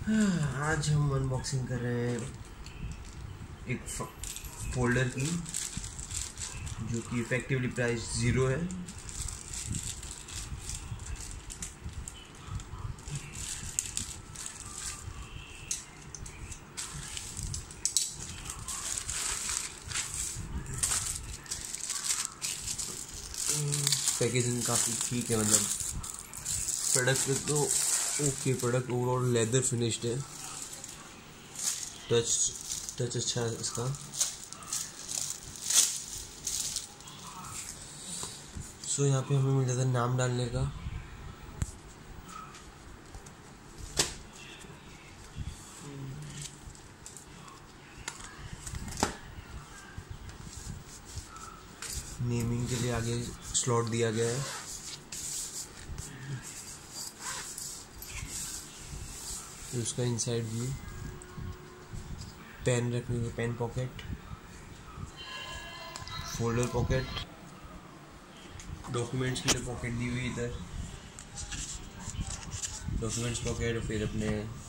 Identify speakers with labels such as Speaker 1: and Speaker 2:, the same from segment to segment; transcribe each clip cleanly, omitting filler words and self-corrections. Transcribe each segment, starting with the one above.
Speaker 1: आज हम अनबॉक्सिंग कर रहे हैं एक फोल्डर की जो कि इफेक्टिवली प्राइस 0 है। पैकेजिंग काफ़ी ठीक है, मतलब प्रोडक्ट तो okay, product overall leather finished है। टच अच्छा है इसका। सो यहाँ पे हमें मिल जाता है नाम डालने का। नेमिंग के लिए आगे स्लॉट दिया गया है। उसका इनसाइड व्यू, पेन रखने के pen pocket, folder pocket, documents के लिए पॉकेट दी हुई इधर, डॉक्यूमेंट्स पॉकेट। फिर अपने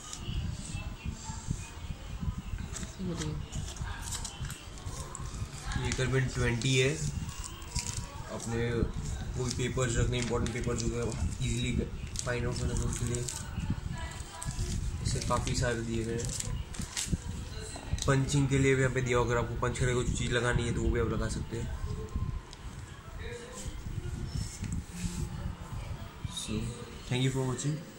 Speaker 1: ये कार्बन 20 है, अपने कोई पेपर्स रखने, इंपॉर्टेंट पेपर्स जो है ईजिली फाइंड आउट करने के लिए इसे काफ़ी सारे दिए गए हैं। पंचिंग के लिए भी यहाँ पे दिया, अगर आपको पंच करके कुछ चीज़ लगानी है तो वो भी आप लगा सकते हैं। So thank you for watching.